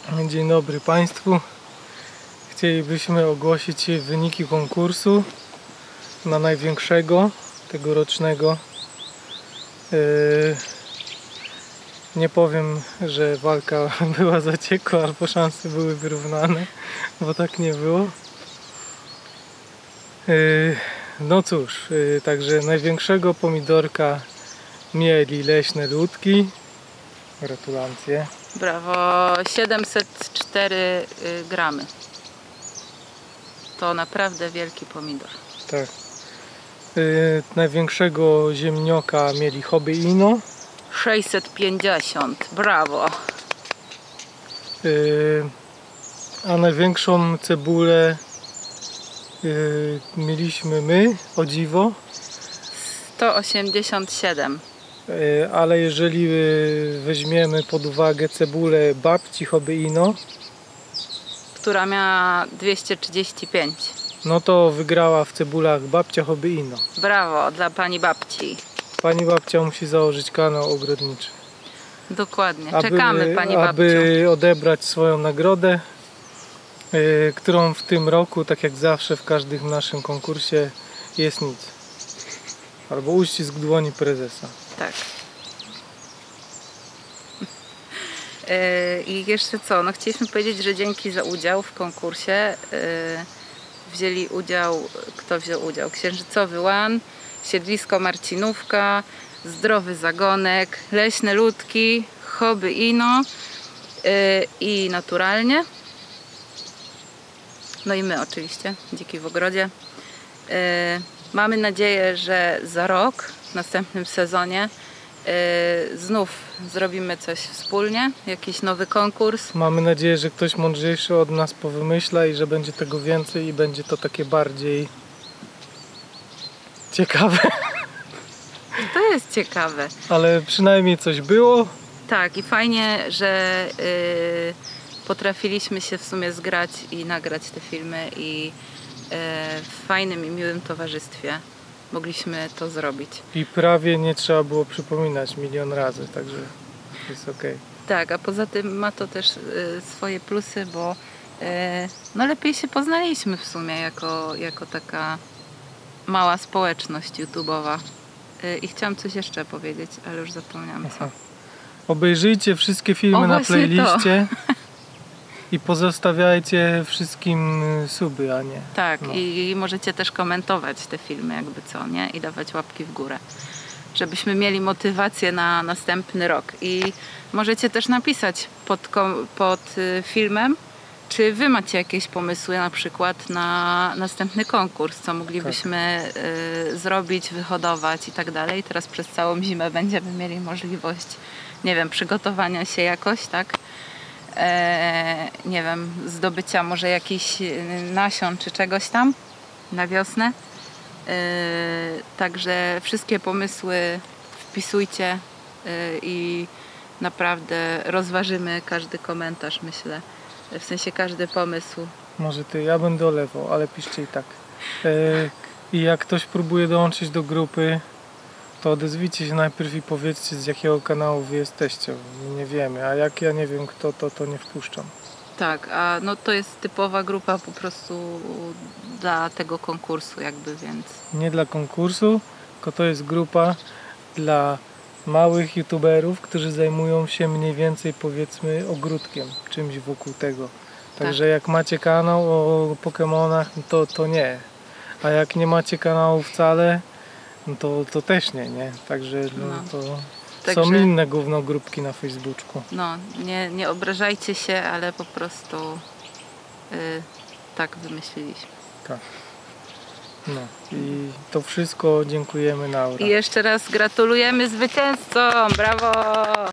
Dzień dobry Państwu. Chcielibyśmy ogłosić wyniki konkursu na największego tegorocznego. Nie powiem, że walka była zaciekła albo szanse były wyrównane, bo tak nie było. No cóż, także największego pomidorka mieli Leśne Ludki. Gratulacje. Brawo, 704 gramy. To naprawdę wielki pomidor. Tak. Największego ziemnioka mieli Hobby Ino. 650, brawo. A największą cebulę mieliśmy my, o dziwo. 187. Ale jeżeli weźmiemy pod uwagę cebulę babci Hobby Ino, która miała 235. no to wygrała w cebulach babcia Hobby Ino. Brawo dla pani babci. Pani babcia musi założyć kanał ogrodniczy. Dokładnie, czekamy pani babciu. Aby odebrać swoją nagrodę, którą w tym roku, tak jak zawsze w każdym naszym konkursie, jest nic. Albo uścisk dłoni prezesa. Tak. I jeszcze co? No chcieliśmy powiedzieć, że dzięki za udział w konkursie. Wzięli udział, kto wziął udział? Księżycowy Łan, Siedlisko Marcinówka, Zdrowy Zagonek, Leśne Ludki, Hobby Ino i Naturalnie. No i my oczywiście, Dziki w Ogrodzie. Mamy nadzieję, że za rok, w następnym sezonie, znów zrobimy coś wspólnie, jakiś nowy konkurs. Mamy nadzieję, że ktoś mądrzejszy od nas powymyśla i że będzie tego więcej i będzie to takie bardziej ciekawe. To jest ciekawe. Ale przynajmniej coś było. Tak, i fajnie, że potrafiliśmy się w sumie zgrać i nagrać te filmy i w fajnym i miłym towarzystwie mogliśmy to zrobić. I prawie nie trzeba było przypominać 1 000 000 razy, także jest okej. Tak, a poza tym ma to też swoje plusy, bo no lepiej się poznaliśmy w sumie jako taka mała społeczność YouTube'owa. I chciałam coś jeszcze powiedzieć, ale już zapomniałam co. Obejrzyjcie wszystkie filmy na playliście i pozostawiajcie wszystkim suby, a nie. Tak, no. I możecie też komentować te filmy, jakby co, nie? I dawać łapki w górę, żebyśmy mieli motywację na następny rok. I możecie też napisać pod filmem, czy wy macie jakieś pomysły na przykład na następny konkurs, co moglibyśmy zrobić, wyhodować i tak dalej. Teraz przez całą zimę będziemy mieli możliwość, nie wiem, przygotowania się jakoś, tak? Nie wiem, zdobycia może jakichś nasion czy czegoś tam na wiosnę. Także wszystkie pomysły wpisujcie i naprawdę rozważymy każdy komentarz, myślę. W sensie każdy pomysł. Może ja będę olewał, ale piszcie i tak. I jak ktoś próbuje dołączyć do grupy, to odezwijcie się najpierw i powiedzcie, z jakiego kanału wy jesteście. Nie wiemy, a jak ja nie wiem kto, to nie wpuszczam. Tak, a no to jest typowa grupa po prostu dla tego konkursu jakby, więc... Nie dla konkursu, tylko to jest grupa dla małych youtuberów, którzy zajmują się mniej więcej, powiedzmy, ogródkiem, czymś wokół tego. Także jak macie kanał o Pokemonach, to nie. A jak nie macie kanału wcale, no to też nie. Także są inne gównogrupki na Facebooku. No, nie obrażajcie się, ale po prostu tak wymyśliliśmy. Tak. No i to wszystko, dziękujemy, Laura. I jeszcze raz gratulujemy zwycięzcom, brawo!